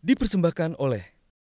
Dipersembahkan oleh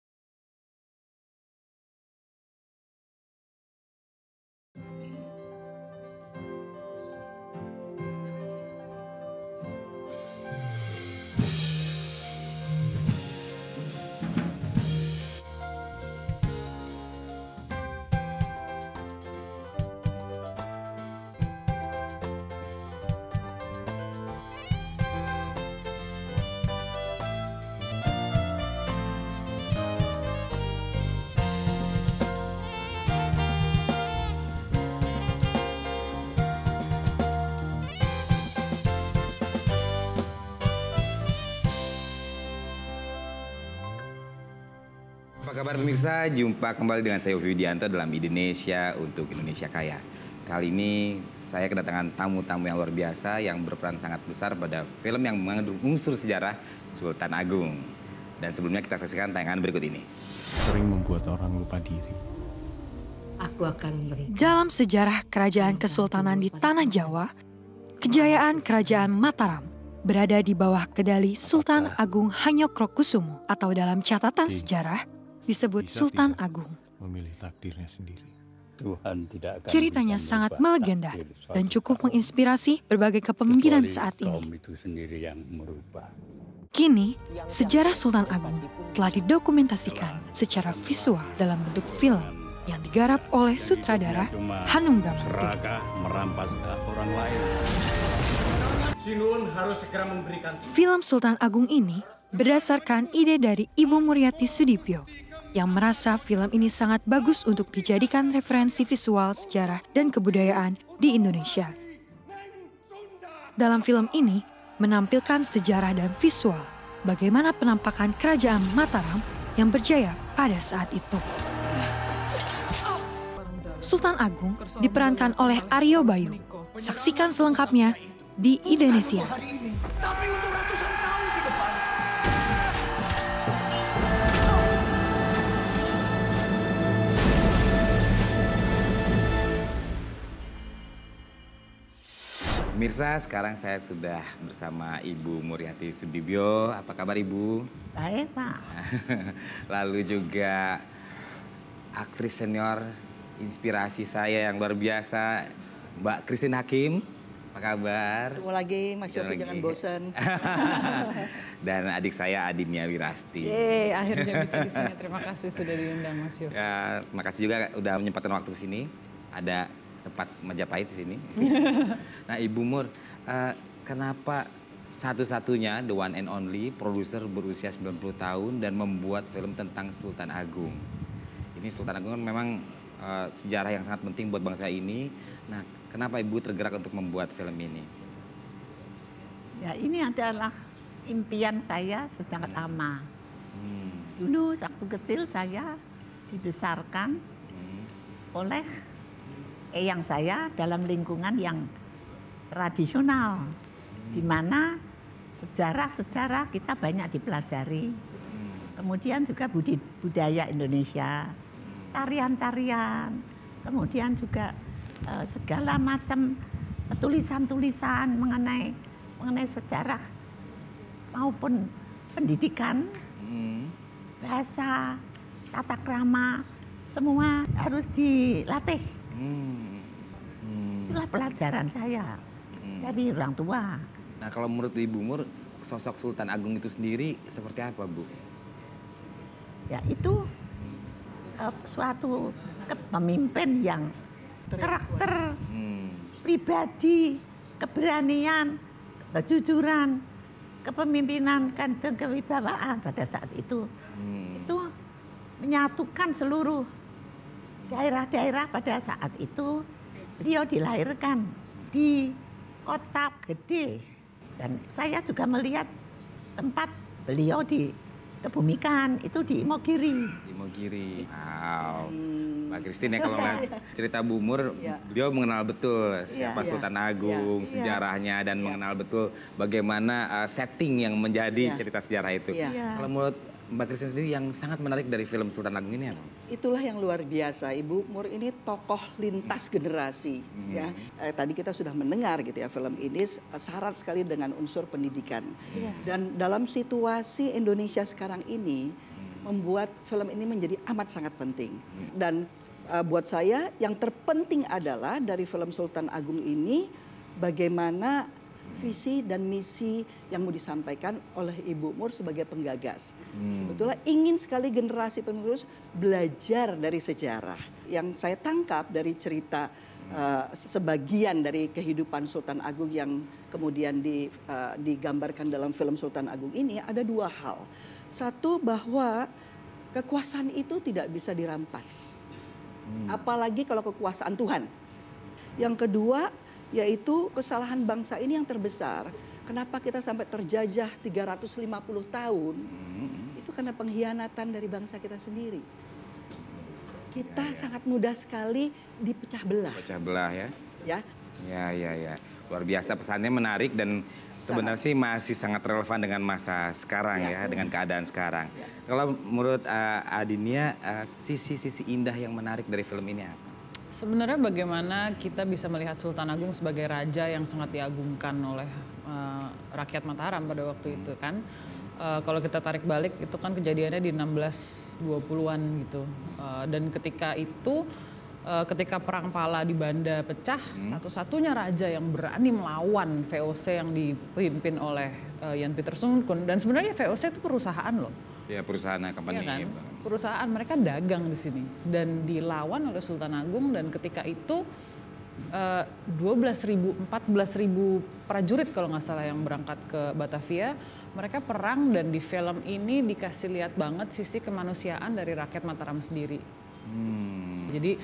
Apa kabar pemirsa? Jumpa kembali dengan saya Yofi Widianto dalam Indonesia untuk Indonesia Kaya. Kali ini saya kedatangan tamu-tamu yang luar biasa yang berperan sangat besar pada film yang mengandung unsur sejarah Sultan Agung. Dan sebelumnya kita saksikan tayangan berikut ini. Sering membuat orang lupa diri. Aku akan memberikan. Dalam sejarah kerajaan kesultanan di Tanah Jawa, kejayaan kerajaan Mataram berada di bawah kendali Sultan Agung Hanyokrokusumo atau dalam catatan sejarah disebut Sultan Agung. Memilih takdirnya sendiri. Tuhan tidak akan Ceritanya bisa sangat merubah melegenda takdir suatu dan cukup kaum, menginspirasi berbagai kepemimpinan kecuali saat kaum ini. itu sendiri yang merubah. Kini, sejarah Sultan Agung telah didokumentasikan secara visual dalam bentuk film yang digarap oleh sutradara Hanung Bramantyo. Serakah merampas hak orang lain. Sinun harus segera memberikan. Film Sultan Agung ini berdasarkan ide dari Ibu Muriati Sudibyo yang merasa film ini sangat bagus untuk dijadikan referensi visual sejarah dan kebudayaan di Indonesia. Dalam film ini menampilkan sejarah dan visual bagaimana penampakan kerajaan Mataram yang berjaya pada saat itu. Sultan Agung diperankan oleh Aryo Bayu. Saksikan selengkapnya di Indonesia. Tapi untuk ratusan tahun ke depan. Pemirsa, sekarang saya sudah bersama Ibu Muriati Sudibyo. Apa kabar Ibu? Baik, Pak. Lalu juga aktris senior inspirasi saya yang luar biasa, Mbak Christine Hakim. Apa kabar? Ketemu lagi, Mas Yofi, Ketemu jangan lagi. bosan. Dan adik saya Adinia Wirasti. Yeay, akhirnya bisa di sini. Terima kasih sudah diundang, Mas Yofi. Ya, terima kasih juga udah menyempatkan waktu ke sini. Ada tempat Majapahit di sini. Nah, Ibu Mur, kenapa satu-satunya the one and only produser berusia 90 tahun dan membuat film tentang Sultan Agung? Ini Sultan Agung kan memang sejarah yang sangat penting buat bangsa ini. Nah, kenapa Ibu tergerak untuk membuat film ini? Ya, ini adalah impian saya sejak lama. Dulu waktu kecil saya dibesarkan oleh eyang saya dalam lingkungan yang tradisional, di mana sejarah-sejarah kita banyak dipelajari. Kemudian juga budaya Indonesia, tarian-tarian, kemudian juga segala macam tulisan-tulisan mengenai sejarah maupun pendidikan, bahasa, tata krama, semua harus dilatih. Itulah pelajaran saya dari orang tua. Nah, kalau menurut Ibu Mur, sosok Sultan Agung itu sendiri seperti apa, Bu? Ya, itu suatu pemimpin yang karakter, pribadi, keberanian, kejujuran, kepemimpinan dan kewibawaan pada saat itu. Itu menyatukan seluruh daerah-daerah pada saat itu. Beliau dilahirkan di kota gede. Dan saya juga melihat tempat beliau dikebumikan itu di Imogiri. Imogiri. Wow. Mbak Christine ya, kalau ngeliat cerita Bu Mur, beliau mengenal betul siapa Sultan Agung, sejarahnya, dan mengenal betul bagaimana setting yang menjadi cerita sejarah itu. Kalau menurut Mbak Christian sendiri yang sangat menarik dari film Sultan Agung ini apa? Itulah yang luar biasa. Ibu Mur ini tokoh lintas generasi. Ya, tadi kita sudah mendengar gitu ya, film ini syarat sekali dengan unsur pendidikan. Dan dalam situasi Indonesia sekarang ini membuat film ini menjadi amat sangat penting. Dan buat saya yang terpenting adalah dari film Sultan Agung ini bagaimana visi dan misi yang mau disampaikan oleh Ibu Mur sebagai penggagas. Sebetulnya ingin sekali generasi penerus belajar dari sejarah. Yang saya tangkap dari cerita sebagian dari kehidupan Sultan Agung yang kemudian digambarkan dalam film Sultan Agung ini ada dua hal. Satu, bahwa kekuasaan itu tidak bisa dirampas. Apalagi kalau kekuasaan Tuhan. Yang kedua, yaitu kesalahan bangsa ini yang terbesar. Kenapa kita sampai terjajah 350 tahun? Itu karena pengkhianatan dari bangsa kita sendiri. Kita sangat mudah sekali dipecah belah. Pecah belah ya. Ya. Ya. Luar biasa, pesannya menarik dan sebenarnya sih masih sangat relevan dengan masa sekarang ya, dengan keadaan sekarang. Kalau menurut Adinia, sisi-sisi indah yang menarik dari film ini apa? Sebenarnya bagaimana kita bisa melihat Sultan Agung sebagai raja yang sangat diagungkan oleh rakyat Mataram pada waktu itu kan. Kalau kita tarik balik itu kan kejadiannya di 1620-an gitu. Dan ketika itu, ketika Perang Pala di Banda pecah, satu-satunya raja yang berani melawan VOC yang dipimpin oleh Jan Pieter Sungkun. Dan sebenarnya VOC itu perusahaan loh. Ya, perusahaan company. Iya kan? Perusahaan mereka dagang di sini dan dilawan oleh Sultan Agung, dan ketika itu 12.000, 14.000 prajurit kalau nggak salah yang berangkat ke Batavia, mereka perang, dan di film ini dikasih lihat banget sisi kemanusiaan dari rakyat Mataram sendiri. Jadi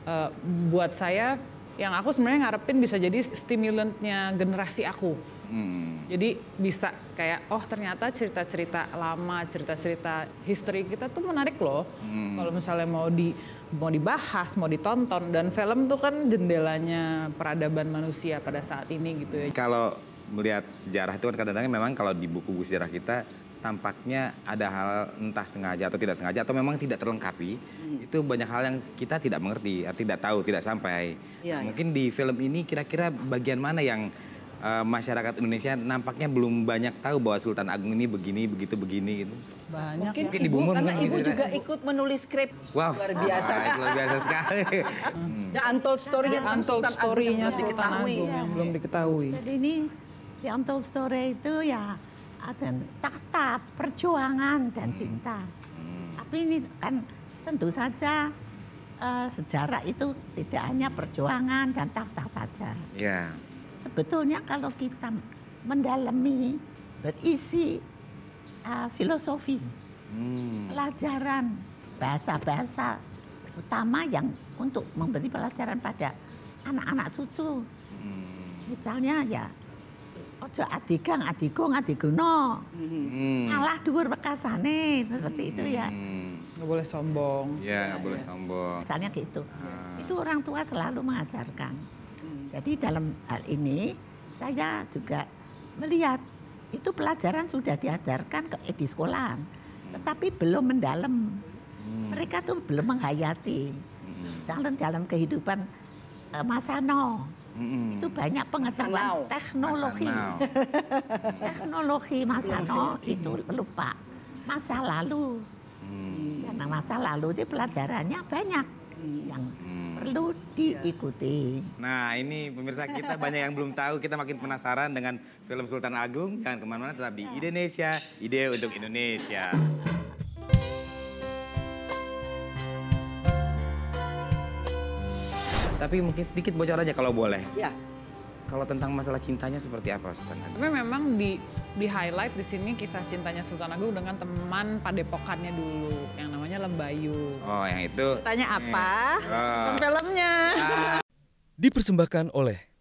buat saya, yang aku sebenarnya ngarepin bisa jadi stimulantnya generasi aku. Jadi bisa kayak, oh ternyata cerita-cerita lama, cerita-cerita history kita tuh menarik loh. Kalau misalnya mau dibahas, mau ditonton, dan film tuh kan jendelanya peradaban manusia pada saat ini gitu ya. Kalau melihat sejarah itu kan kadang-kadang memang kalau di buku-buku sejarah kita tampaknya ada hal entah sengaja atau tidak sengaja atau memang tidak terlengkapi. Itu banyak hal yang kita tidak mengerti, tidak tahu, tidak sampai. Mungkin di film ini kira-kira bagian mana yang masyarakat Indonesia nampaknya belum banyak tahu bahwa Sultan Agung ini begini, begitu, begini gitu. Banyak. Mungkin Ibu Mur karena mungkin Ibu bisa juga ikut menulis skrip. Wow, Luar biasa. Luar biasa sekali. The Untold Story tentang Untold Sultan Agung story-nya yang belum Sultan diketahui. Agung yang belum diketahui. Jadi ini di Untold Story itu ya ada takhta perjuangan dan cinta. Tapi ini kan tentu saja sejarah itu tidak hanya perjuangan dan takhta saja. Ya. Sebetulnya kalau kita mendalami berisi filosofi, pelajaran, bahasa-bahasa utama yang untuk memberi pelajaran pada anak-anak cucu. Misalnya ya, ojo adigang, adigung, adiguna, ngalah dhuwur wekasane, seperti itu ya. Nggak boleh sombong. Ya, nggak boleh sombong. Misalnya gitu. Itu orang tua selalu mengajarkan. Jadi dalam hal ini saya juga melihat itu pelajaran sudah diajarkan di sekolahan, tetapi belum mendalam. Mereka tuh belum menghayati dalam kehidupan Masano. Itu banyak pengetahuan teknologi. Teknologi Masano itu lupa masa lalu. Karena masa lalu itu pelajarannya banyak yang perlu diikuti. Nah ini pemirsa, kita banyak yang belum tahu, kita makin penasaran dengan film Sultan Agung. Jangan kemana-mana, tetap di Indonesia, ide untuk Indonesia. Tapi mungkin sedikit bocor aja kalau boleh. Ya. Kalau tentang masalah cintanya seperti apa Sultan Agung? Tapi memang di-highlight di sini kisah cintanya Sultan Agung dengan teman padepokannya dulu yang namanya Lembayu. Oh, yang itu. Tanya apa? Nonton filmnya. Dipersembahkan oleh